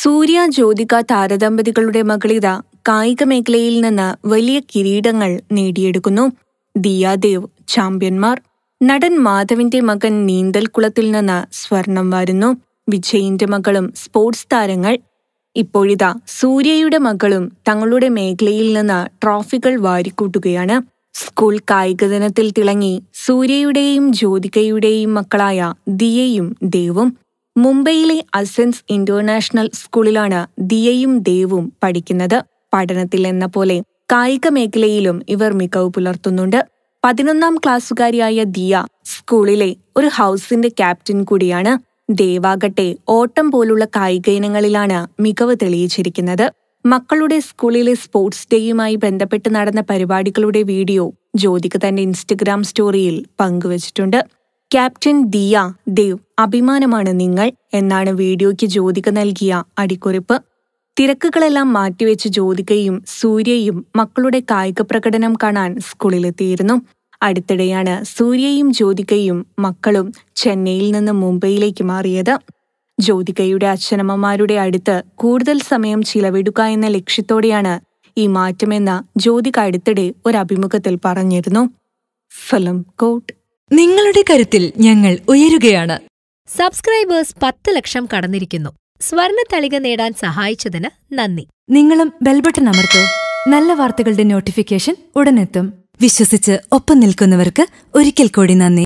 സൂര്യ ജ്യോതിക താരദമ്പതികളുടെ മകളിത കായിക മേഖലയിൽ നിന്ന് വലിയ കിരീടങ്ങൾ നേടിയെടുക്കുന്നു. ദിയ ദേവ് ചാമ്പ്യന്മാർ. നടൻ മാധവിന്റെ മകൻ നീന്തൽക്കുളത്തിൽ നിന്ന് സ്വർണം വാരുന്നു. വിജയിന്റെ മകളും സ്പോർട്സ് താരങ്ങൾ. ഇപ്പോഴിതാ സൂര്യയുടെ മകളും തങ്ങളുടെ മേഖലയിൽ നിന്ന് ട്രോഫികൾ വാരിക്കൂട്ടുകയാണ്. സ്കൂൾ കായിക ദിനത്തിൽ തിളങ്ങി സൂര്യയുടെയും ജ്യോതികയുടെയും മക്കളായ ദിയയും ദേവും. മുംബൈയിലെ അസൻസ് ഇന്റർനാഷണൽ സ്കൂളിലാണ് ദിയയും ദേവും പഠിക്കുന്നത്. പഠനത്തിൽ എന്ന പോലെ കായിക മേഖലയിലും ഇവർ മികവ് പുലർത്തുന്നുണ്ട്. 11ാം ക്ലാസ്സുകാരിയായ ദിയ സ്കൂളിലെ ഒരു ഹൗസിന്റെ ക്യാപ്റ്റൻ കൂടിയാണ്. ദേവാകട്ടെ ഓട്ടം പോലുള്ള കായിക ഇനങ്ങളിലാണ് മികവ് തെളിയിച്ചിരിക്കുന്നത്. മക്കളുടെ സ്കൂളിലെ സ്പോർട്സ് ഡേയുമായി ബന്ധപ്പെട്ട് നടന്ന പരിപാടികളുടെ വീഡിയോ ജ്യോതിക തന്റെ ഇൻസ്റ്റഗ്രാം സ്റ്റോറിയിൽ പങ്കുവച്ചിട്ടുണ്ട്. ക്യാപ്റ്റൻ ദിയ ദേവ് അഭിമാനമാണ് നിങ്ങൾ എന്നാണ് വീഡിയോയ്ക്ക് ജ്യോതിക നൽകിയ അടിക്കുറിപ്പ്. തിരക്കുകളെല്ലാം മാറ്റിവെച്ച് ജ്യോതികയും സൂര്യയും മക്കളുടെ കായിക പ്രകടനം കാണാൻ സ്കൂളിലെത്തിയിരുന്നു. അടുത്തിടെയാണ് സൂര്യയും ജ്യോതികയും മക്കളും ചെന്നൈയിൽ നിന്ന് മുംബൈയിലേക്ക് മാറിയത്. ജ്യോതികയുടെ അച്ഛനമ്മമാരുടെ അടുത്ത് കൂടുതൽ സമയം ചിലവിടുക എന്ന ലക്ഷ്യത്തോടെയാണ് ഈ മാറ്റമെന്ന് ജ്യോതിക അടുത്തിടെ ഒരു അഭിമുഖത്തിൽ പറഞ്ഞിരുന്നു. ഫിലിം കോട്ട്. നിങ്ങളുടെ കരുത്തിൽ ഞങ്ങൾ ഉയരുകയാണ്. സബ്സ്ക്രൈബേഴ്സ് 10 ലക്ഷം കടന്നിരിക്കുന്നു. സ്വർണത്തളിക നേടാൻ സഹായിച്ചതിന് നന്ദി. നിങ്ങളും ബെൽബട്ടൺ അമർത്തോ. നല്ല വാർത്തകളുടെ നോട്ടിഫിക്കേഷൻ ഉടനെത്തും. വിശ്വസിച്ച് ഒപ്പം നിൽക്കുന്നവർക്ക് ഒരിക്കൽ കൂടി നന്ദി.